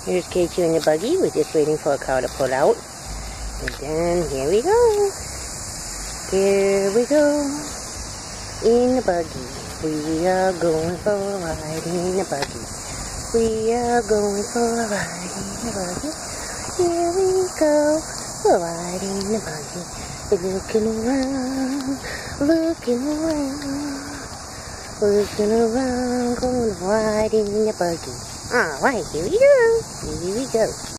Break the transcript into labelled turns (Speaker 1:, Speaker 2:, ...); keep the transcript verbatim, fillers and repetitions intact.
Speaker 1: Here's K two in the buggy. We're just waiting for a car to pull out. And then here we go. Here we go. In the buggy. We are going for a ride in the buggy. We are going for a ride in the buggy. Here we go. We're riding in the buggy. We're looking around. Looking around. Looking around. Going riding in the buggy. Alright, here we go. Here we go.